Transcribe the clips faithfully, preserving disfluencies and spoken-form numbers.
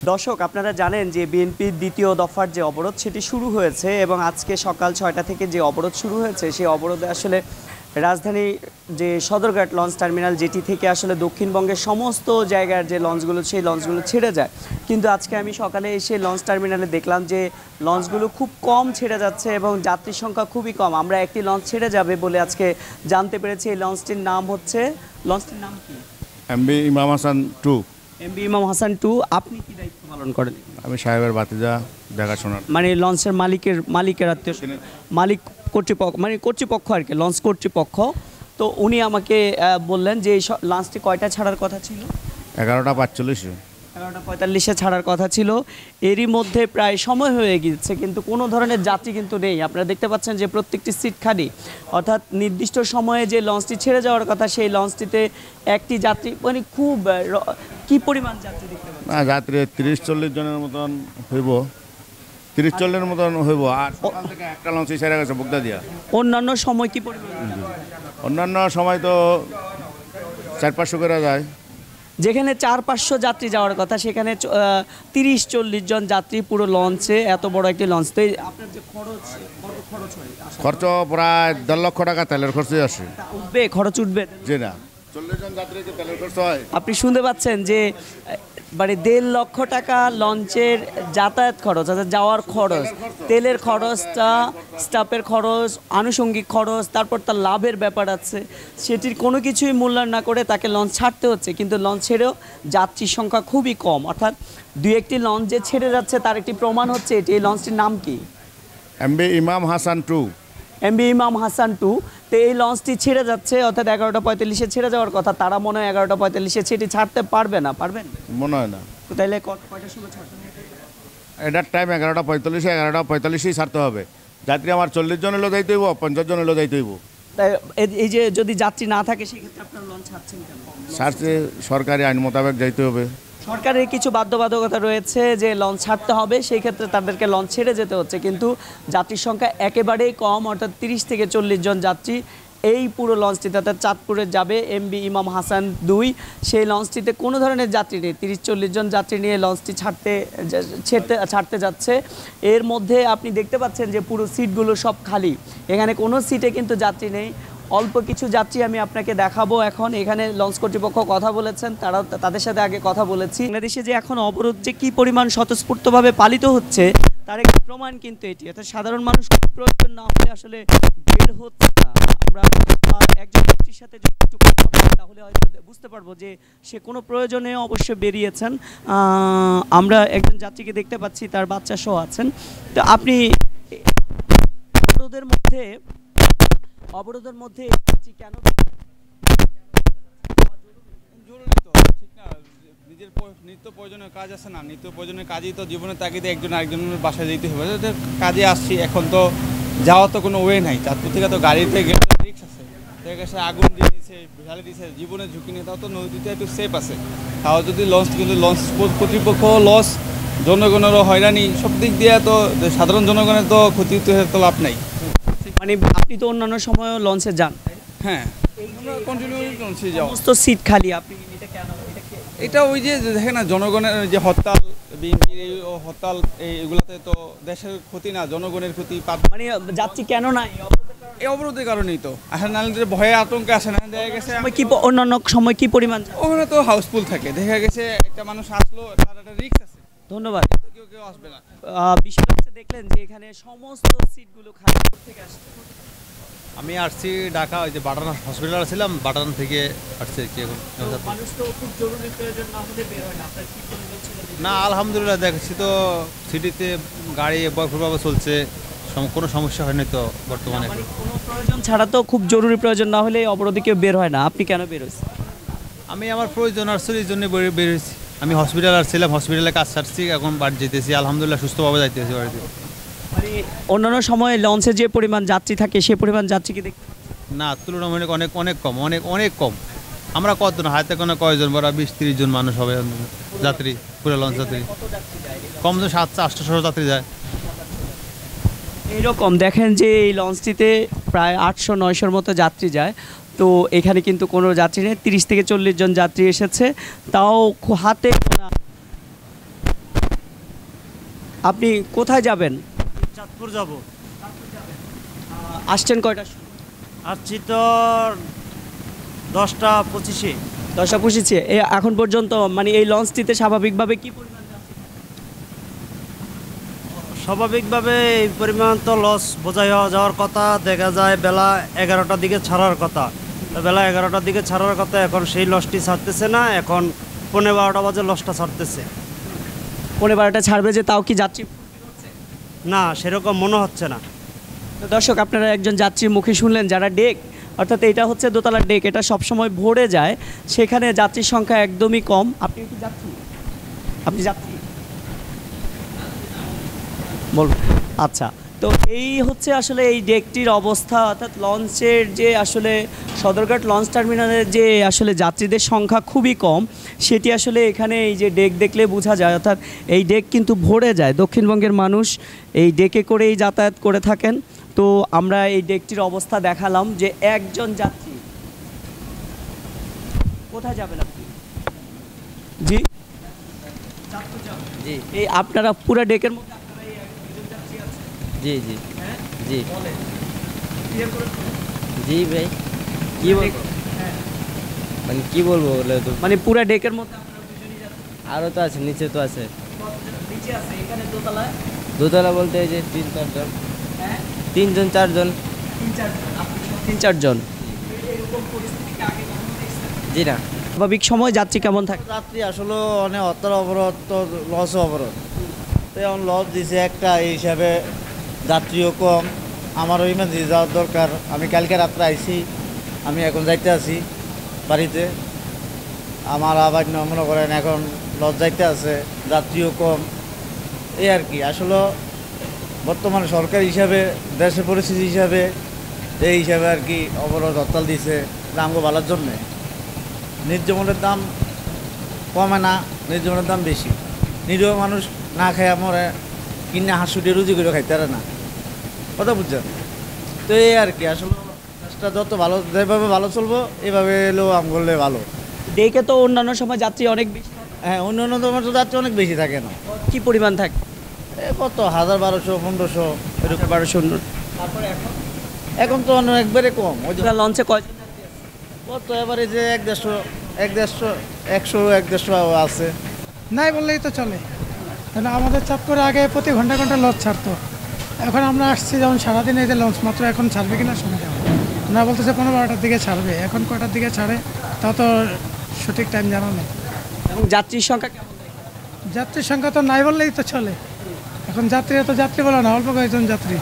দর্শক আপনারা জানেন যে বিএনপির দ্বিতীয় দফার যে অবরোধ সেটি শুরু হয়েছে এবং আজকে সকাল ছয়টা থেকে যে অবরোধ শুরু হয়েছে সেই অবরোধে আসলে রাজধানী যে সদরঘাট লঞ্চ টার্মিনাল যেটি থেকে আসলে দক্ষিণবঙ্গের সমস্ত জায়গার যে লঞ্চগুলো সেই লঞ্চগুলো ছেড়ে যায়, কিন্তু আজকে আমি সকালে এসে লঞ্চ টার্মিনালে দেখলাম যে লঞ্চগুলো খুব কম ছেড়ে যাচ্ছে এবং যাত্রীর সংখ্যা খুবই কম। আমরা একটি লঞ্চ ছেড়ে যাবে বলে আজকে জানতে পেরেছি। এই লঞ্চটির নাম হচ্ছে লঞ্চটির নাম কি? এমবি ইমাম হাসান টু। এমবি ইমাম হাসান টু। আপনি কি দায়িত্ব পালন করেন? আমি সাহেবের বাতিজা, দেখাশোনার। মানে লঞ্চের মালিকের মালিকের আত্মীয় মালিক কর্তৃপক্ষ, মানে কর্তৃপক্ষ আর কি, লঞ্চ কর্তৃপক্ষ। তো উনি আমাকে বললেন যে এই লঞ্চটি কয়টা ছাড়ার কথা ছিল? এগারোটা পাঁচচল্লিশে এগারোটা পঁয়তাল্লিশে ছাড়ার কথা ছিল। এরই মধ্যে প্রায় সময় হয়ে গিয়েছে কিন্তু কোনো ধরনের যাত্রী কিন্তু নেই। আপনারা দেখতে পাচ্ছেন যে প্রত্যেকটি সিট খালি, অর্থাৎ নির্দিষ্ট সময়ে যে লঞ্চটি ছেড়ে যাওয়ার কথা সেই লঞ্চটিতে একটি যাত্রী, মানে খুব কি পরিমাণ যাত্রী দেখতে পাচ্ছেন? না, যাত্রী তিরিশ চল্লিশ জনের মতন হইব, তিরিশ চল্লিশের মতন হইব। আর সকাল থেকে একটা লঞ্চই ছেড়ে গেছে বুকদা দিয়া। অন্যান্য সময় কি পরিমাণ? অন্যান্য সময় তো চার পাঁচশো করে যায়। যেখানে চার পাঁচশো যাত্রী যাওয়ার কথা সেখানে তিরিশ চল্লিশ জন যাত্রী পুরো লঞ্চে, এত বড় একটি লঞ্চ। তো আপনার যে খরচ খরচ হয় খরচ প্রায় দেড় লক্ষ টাকা তেলের খরচই আসে। উঠবে, খরচ উঠবে? জি না, চল্লিশ জন যাত্রী যে তেলের খরচ হয়। আপনি শুনতে পাচ্ছেন যে মানে দেড় লক্ষ টাকা লঞ্চের যাতায়াত খরচ, অর্থাৎ যাওয়ার খরচ, তেলের খরচটা, স্টাফের খরচ, আনুষঙ্গিক খরচ, তারপর তার লাভের ব্যাপার আছে, সেটির কোনো কিছুই মূল্যায়ন না করে তাকে লঞ্চ ছাড়তে হচ্ছে। কিন্তু লঞ্চ ছেড়েও যাত্রীর সংখ্যা খুবই কম, অর্থাৎ দুই একটি লঞ্চ যে ছেড়ে যাচ্ছে তার একটি প্রমাণ হচ্ছে এটি। এই লঞ্চটির নাম কি? এমবি ইমাম হাসান টু। এমবি ইমাম হাসান টু। তো এই লঞ্চটি ছেড়ে যাচ্ছে, অর্থাৎ এগারোটা পঁয়তাল্লিশে ছেড়ে যাওয়ার কথা। তারা মনে হয় এগারোটা পঁয়তাল্লিশে সেটি ছাড়তে পারবে না। পারবেন? মনে হয় না। তাইলে কয়টার সময় ছাড়তে হবে? এটার টাইম এগারোটা পঁয়তাল্লিশে, এগারোটা পঁয়তাল্লিশেই ছাড়তে হবে। যাত্রী আমার চল্লিশ জন এলো যাইতে হইব, পঞ্চাশ জন এলো যাইতে হইব। তাই এই যে যদি যাত্রী না থাকে সেক্ষেত্রে আপনার লঞ্চ ছাড়ছেন কেন? ছাড়ছে সরকারি আইন মোতাবেক যাইতে হবে। সরকারের কিছু বাধ্যবাধকতা রয়েছে যে লঞ্চ ছাড়তে হবে, সেই ক্ষেত্রে তাদেরকে লঞ্চ ছেড়ে যেতে হচ্ছে। কিন্তু যাত্রীর সংখ্যা একেবারেই কম, অর্থাৎ তিরিশ থেকে চল্লিশ জন যাত্রী এই পুরো লঞ্চটিতে, অর্থাৎ চাঁদপুরে যাবে এমবি ইমাম হাসান দুই, সেই লঞ্চটিতে কোনো ধরনের যাত্রী নেই। তিরিশ চল্লিশ জন যাত্রী নিয়ে লঞ্চটি ছাড়তে ছেড়তে ছাড়তে যাচ্ছে। এর মধ্যে আপনি দেখতে পাচ্ছেন যে পুরো সিটগুলো সব খালি, এখানে কোনো সিটে কিন্তু যাত্রী নেই। অল্প কিছু যাত্রী আমি আপনাকে দেখাবো এখন। এখানে লঞ্চ কর্তৃপক্ষ কথা বলেছেন, তারাও তাদের সাথে আগে কথা বলেছি। বাংলাদেশে যে এখন অবরোধ যে কী পরিমাণ স্বতঃস্ফূর্তভাবে পালিত হচ্ছে তার একটি প্রমাণ কিন্তু এটি। অর্থাৎ সাধারণ মানুষ প্রয়োজন না হলে আসলে বের হচ্ছে না। আমরা একজন ব্যক্তির সাথে যদি একটু কথা বলি তাহলে হয়তো বুঝতে পারবো যে সে কোনো প্রয়োজনে অবশ্যই বেরিয়েছেন। আমরা একজন যাত্রীকে দেখতে পাচ্ছি, তার বাচ্চা সহ আছেন। তো আপনি অবরোধের মধ্যে অবরোধের মধ্যে কেন? জরুরি তো, ঠিক না? নিজের নিত্য প্রয়োজনীয় কাজ আছে না, নিত্য প্রয়োজনীয় কাজই তো জীবনের তাগিদে একজন আরেকজনের বাসায় যেতে হবে। কাজে আসছি, এখন তো যাওয়ার তো কোনো ওয়ে নাই। চাঁদপুর থেকে তো গাড়িতে গেলে রিক্স আছে, কাছে আগুন দিয়ে দিচ্ছে, ঢালে দিচ্ছে, জীবনের ঝুঁকি নিয়ে। তাও তো নদীতে একটু সেফ আছে। তাও যদি লঞ্চ, কিন্তু লঞ্চ কর্তৃপক্ষ লস, জনগণেরও হয়রানি, সব দিক দিয়ে তো সাধারণ জনগণের তো ক্ষতি তো লাভ নাই। মানে আপনি তো অন্যান্য সময়ও লঞ্চে যান? হ্যাঁ, কন্টিনিউ লঞ্চে যাও। সমস্ত সিট খালি, আপনি এটা কেন? এটা ওই যে দেখেন না, জনগণের যে হরতাল, বিএনপির এই হরতাল, এইগুলাতে তো দেশের ক্ষতি না, জনগণের ক্ষতি। মানে যাত্রী কেন নাই? এই অবরোধের কারণেই তো আসে, নাহলে ভয়ে আতঙ্কে আসে না। দেখা গেছে কি অন্যান্য সময় কি পরিমাণ ওখানে তো হাউসফুল থাকে। দেখা গেছে একটা মানুষ আসলো, তার একটা রিস্ক আছে। ধন্যবাদ। কেউ কেউ আসবে না। বিষয়টা হচ্ছে দেখলেন যে এখানে সমস্ত সিটগুলো খালি। থেকে আসছে আমি আসছি ঢাকা, ওই যে বাটান হসপিটাল ছিলাম, বাটান থেকে আসছে কি এখন। মানুষ তো খুব জরুরি প্রয়োজন না হলে বের হয় না। আপনার কি পরিমাণ ছিল? না, আলহামদুলিল্লাহ দেখছি তো সিটিতে গাড়ি ভরপুরভাবে চলছে, কোনো সমস্যা হয়নি তো বর্তমানে। কোনো প্রয়োজন ছাড়া তো, খুব জরুরি প্রয়োজন না হলে অবরোধে কেউ বের হয় না। আপনি কেন বের হয়েছেন? আমি আমার প্রয়োজন আসছে, এই জন্য বের হয়েছি। আমি হসপিটাল আসছিলাম, হসপিটালে কাজ ছাড়ছি, এখন বাড়ি যেতেছি, আলহামদুলিল্লাহ সুস্থভাবে যাইতেছি বাড়িতে। মানে অন্যান্য সময়ে লঞ্চে যে পরিমাণ যাত্রী থাকে সে পরিমাণ যাত্রী কি দেখতে? না, তুলনামূলক অনেক অনেক কম, অনেক অনেক কম। আমরা কতজন, হাতে কোনো কয়জন, বড় বিশ তিরিশ জন মানুষ হবে যাত্রী, পুরো লঞ্চ যাত্রী। কম তো সাতশো আটশো যাত্রী যায়। এইরকম দেখেন যে এই লঞ্চটিতে প্রায় আটশো নয়শোর মতো যাত্রী যায়। তো এখানে কিন্তু কোনো যাত্রী নেই, তিরিশ থেকে চল্লিশ জন যাত্রী এসেছে, তাও হাতে গোনা আপনি কোথায় যাবেন? চাঁদপুর যাব। আসছেন কয়টা? আসছি তো দশটা পঁচিশে। দশটা পঁচিশে এখন পর্যন্ত মানে এই লঞ্চটিতে স্বাভাবিকভাবে কি পরিমাণ যাত্রী? স্বাভাবিকভাবে এই পরিমাণ তো লস বোঝাই হওয়া যাওয়ার কথা। দেখা যায় বেলা এগারোটার দিকে ছাড়ার কথা, তো বেলা এগারোটার দিকে ছাড়ার কথা, এখন সেই লসটি ছাড়তেছে না। এখন পনেরো বারোটা বাজে লসটা ছাড়তেছে। পনেরো বারোটা ছাড়বে যে, তাও কি যাত্রী? না, সেরকম মনে হচ্ছে না। তো দর্শক, আপনারা একজন যাত্রীর মুখে শুনলেন, যারা ডেক, অর্থাৎ এটা হচ্ছে দোতলার ডেক, এটা সবসময় ভরে যায়, সেখানে যাত্রীর সংখ্যা একদমই কম। আপনি কি যাত্রী? আপনি যাত্রী বলুন। আচ্ছা, তো এই হচ্ছে আসলে এই ডেকটির অবস্থা, অর্থাৎ লঞ্চের যে আসলে সদরঘাট লঞ্চ টার্মিনালের যে আসলে যাত্রীদের সংখ্যা খুবই কম, সেটি আসলে এখানে এই যে ডেক দেখলে বোঝা যায়। অর্থাৎ এই ডেক কিন্তু ভরে যায়, দক্ষিণবঙ্গের মানুষ এই ডেকে করেই যাতায়াত করে থাকেন। তো আমরা এই ডেকটির অবস্থা দেখালাম যে একজন যাত্রী কোথায় যাবেন আপনি? জি জি, এই আপনারা পুরো ডেকের মধ্যে আপনারা এই একজন যাত্রী আছে? জি জি হ্যাঁ জি বলেন, ক্লিয়ার করে বলুন। জি ভাই, কি বলবো হ্যাঁ, মানে কি বলবো বলে তো, মানে পুরো ডেকের মধ্যে আপনারা দুজনই যাচ্ছেন? আরও তো আছে, নিচে তো আছে। কতজন নিচে আছে? এখানে দোতলায়? দোতলা বলতে এই যে তিন চারজন, হ্যাঁ, তিনজন চারজন। তিন চারজন। আপনি সহ তিন চারজন। এরকম পরিস্থিতি কি আগে কখনো দেখছেন? জি না। স্বাভাবিক সময় যাত্রী কেমন থাকে? রাত্রি আসলে অনেক অত্তর অবরোধ, তো লস অবরোধ, তো এখন লস দিছে একটা, এই হিসাবে যাত্রীও কম। আমারও ইমার্জেন্সি যাওয়ার দরকার। আমি কালকে রাত্রে আইছি, আমি এখন যাইতে আছি বাড়িতে। আমার আবার মনে করেন এখন লস যাইতে আছে, যাত্রীও কম, এই আর কি। আসলে বর্তমানে সরকার হিসাবে, দেশের পরিস্থিতি হিসাবে, এই হিসাবে আর কি অবরোধ হরতাল দিছে আমগো ভালোর জন্যে। নির্জীবনের দাম কমে না, নির্জীবনের দাম বেশি। নিরীহ মানুষ না খায় মরে, কিনে হাসুটি রুজি করে খাইতে পারে না, কথা বুঝছেন? তো এই আর কি। আসলে দেশটা যত ভালো, যেভাবে ভালো চলবো এভাবে এলেও আম করলে ভালো। ডেকে তো অন্যান্য সময় যাত্রী অনেক বেশি থাকে। হ্যাঁ, অন্য অন্য তোমার তো যাত্রী অনেক বেশি থাকে না। কি পরিমাণ থাকে? এ কত হাজার বারোশো পনেরোশো এরকম। বারোশো। তারপরে এখন এখন তো অন্য একবারে কম। ওই যে আপনার লঞ্চে কয়জন যাত্রী আছে? কত এবারে যে এক দেড়শো এক দেড়শো একশো এক দেড়শো আছে। নাই বললেই তো চলে, কারণ আমাদের চাঁদপুরে আগে প্রতি ঘন্টা ঘন্টা লঞ্চ ছাড়তো। এখন আমরা আসছি যেমন সারাদিন, এই যে লঞ্চ মাত্র এখন ছাড়বে কিনা সন্ধ্যা, না বলতেছে পনেরো বারোটার দিকে ছাড়বে। এখন কটার দিকে ছাড়ে তা তো সঠিক টাইম জানা নেই। এবং যাত্রীর সংখ্যা কেমন? যাত্রীর সংখ্যা তো নাই বললেই তো চলে। এখন যাত্রী তো যাত্রী বলো না, অল্প কয়েকজন যাত্রী।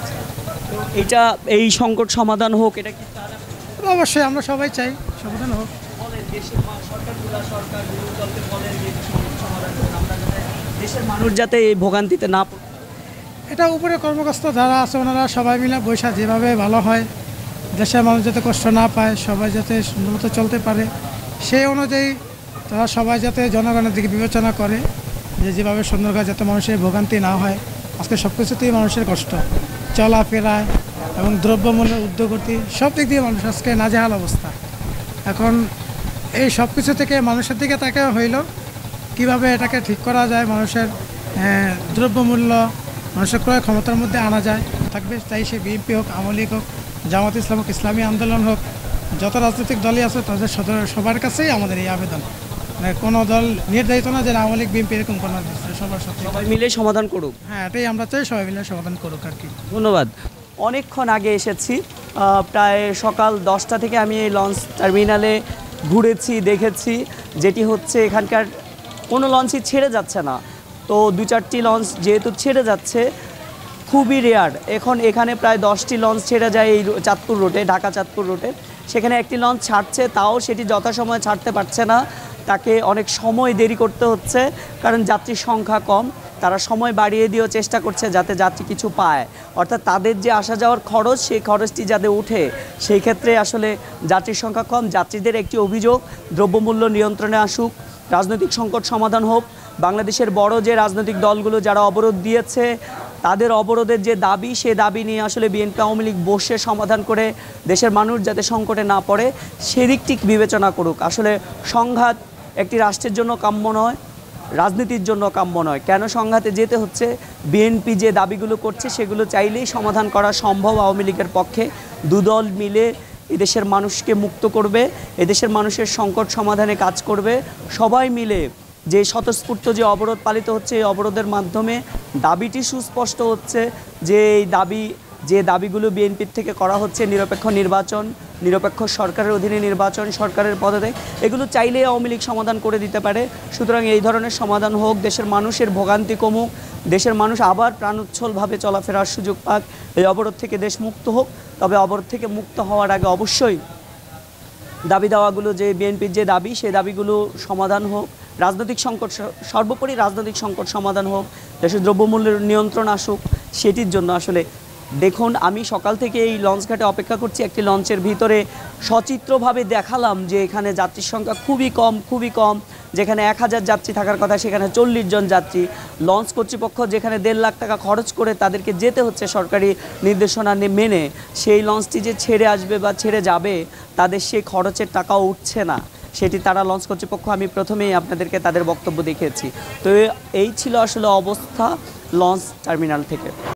এইটা এই সংকট সমাধান হোক, এটা কি তো অবশ্যই আমরা সবাই চাই সমাধান হোক। বলেন দেশের সরকারগুলো সরকারগুলো চলতে বলেন যে সংকট সমাধান হোক, আমরা যাতে দেশের মানুষ যাতে এই ভোগান্তিতে না পড়ে। এটা উপরে কর্মকর্তা যারা আছে ওনারা সবাই মিলে বৈশা যেভাবে ভালো হয়, দেশের মানুষ যাতে কষ্ট না পায়, সবাই যাতে সুন্দরমতো চলতে পারে, সেই অনুযায়ী তারা সবাই যাতে জনগণের দিকে বিবেচনা করে, যে যেভাবে সুন্দরভাবে যাতে মানুষের ভোগান্তি না হয়। আজকে সব কিছুতেই মানুষের কষ্ট, চলাফেরায় এবং দ্রব্যমূল্যের ঊর্ধ্বগতি, সব দিক দিয়ে মানুষ আজকে নাজেহাল অবস্থা। এখন এই সব কিছু থেকে মানুষের দিকে তাকে হইল কিভাবে এটাকে ঠিক করা যায়, মানুষের দ্রব্যমূল্য মানুষের ক্রয় ক্ষমতার মধ্যে আনা যায় থাকবে। তাই সে বিএনপি হোক, আওয়ামী লীগ হোক, জামাত ইসলাম হোক, ইসলামী আন্দোলন হোক, যত রাজনৈতিক দলই আছে তাদের সবার কাছেই আমাদের এই আবেদন। মানে কোনো দল নির্ধারিত না যে আওয়ামী লীগ বিএনপি এরকম কোনো, সবার সাথে সবাই মিলে সমাধান করুক। হ্যাঁ, এটাই আমরা চাই, সবাই মিলে সমাধান করুক আর কি। ধন্যবাদ। অনেকক্ষণ আগে এসেছি, প্রায় সকাল দশটা থেকে আমি এই লঞ্চ টার্মিনালে ঘুরেছি, দেখেছি, যেটি হচ্ছে এখানকার কোনো লঞ্চই ছেড়ে যাচ্ছে না। তো দু চারটি লঞ্চ যেহেতু ছেড়ে যাচ্ছে, খুবই রেয়ার। এখন এখানে প্রায় দশটি লঞ্চ ছেড়ে যায় এই চাঁদপুর রুটে, ঢাকা চাঁদপুর রুটে। সেখানে একটি লঞ্চ ছাড়ছে, তাও সেটি যথাসময়ে ছাড়তে পারছে না, তাকে অনেক সময় দেরি করতে হচ্ছে, কারণ যাত্রীর সংখ্যা কম। তারা সময় বাড়িয়ে দিয়েও চেষ্টা করছে যাতে যাত্রী কিছু পায়, অর্থাৎ তাদের যে আসা যাওয়ার খরচ, সেই খরচটি যাতে উঠে। সেই ক্ষেত্রে আসলে যাত্রীর সংখ্যা কম। যাত্রীদের একটি অভিযোগ, দ্রব্যমূল্য নিয়ন্ত্রণে আসুক, রাজনৈতিক সংকট সমাধান হোক। বাংলাদেশের বড় যে রাজনৈতিক দলগুলো যারা অবরোধ দিয়েছে, তাদের অবরোধের যে দাবি, সে দাবি নিয়ে আসলে বিএনপি আওয়ামী লীগ বসে সমাধান করে দেশের মানুষ যাতে সংকটে না পড়ে, সেদিকটি বিবেচনা করুক। আসলে সংঘাত একটি রাষ্ট্রের জন্য কাম্য নয়। রাজনীতির জন্য কাম্য নয়। কেন সংঘাতে যেতে হচ্ছে? বিএনপি যে দাবিগুলো করছে সেগুলো চাইলেই সমাধান করা সম্ভব আওয়ামী লীগের পক্ষে। দুদল মিলে এদেশের মানুষকে মুক্ত করবে, এদেশের মানুষের সংকট সমাধানে কাজ করবে। সবাই মিলে যে স্বতঃস্ফূর্ত যে অবরোধ পালিত হচ্ছে, এই অবরোধের মাধ্যমে দাবিটি সুস্পষ্ট হচ্ছে যে এই দাবি যে দাবিগুলো বিএনপির থেকে করা হচ্ছে, নিরপেক্ষ নির্বাচন, নিরপেক্ষ সরকারের অধীনে নির্বাচন, সরকারের পদত্যাগ, এগুলো চাইলেই আওয়ামী লীগ সমাধান করে দিতে পারে। সুতরাং এই ধরনের সমাধান হোক, দেশের মানুষের ভোগান্তি কমুক, দেশের মানুষ আবার প্রাণোচ্ছলভাবে চলাফেরার সুযোগ পাক, এই অবরোধ থেকে দেশ মুক্ত হোক। তবে অবরোধ থেকে মুক্ত হওয়ার আগে অবশ্যই দাবি দাওয়াগুলো যে বিএনপির যে দাবি, সেই দাবিগুলো সমাধান হোক। রাজনৈতিক সংকট, সর্বোপরি রাজনৈতিক সংকট সমাধান হোক, দেশের দ্রব্যমূল্যের নিয়ন্ত্রণ আসুক। সেটির জন্য আসলে দেখুন, আমি সকাল থেকে এই লঞ্চঘাটে অপেক্ষা করছি। একটি লঞ্চের ভিতরে সচিত্রভাবে দেখালাম যে এখানে যাত্রীর সংখ্যা খুবই কম, খুবই কম। যেখানে এক হাজার যাত্রী থাকার কথা সেখানে চল্লিশ জন যাত্রী। লঞ্চ কর্তৃপক্ষ যেখানে দেড় লাখ টাকা খরচ করে তাদেরকে যেতে হচ্ছে সরকারি নির্দেশনা মেনে, সেই লঞ্চটি যে ছেড়ে আসবে বা ছেড়ে যাবে, তাদের সেই খরচের টাকাও উঠছে না। সেটি তারা লঞ্চ কর্তৃপক্ষ, আমি প্রথমেই আপনাদেরকে তাদের বক্তব্য দেখিয়েছি। তো এই ছিল আসলে অবস্থা লঞ্চ টার্মিনাল থেকে।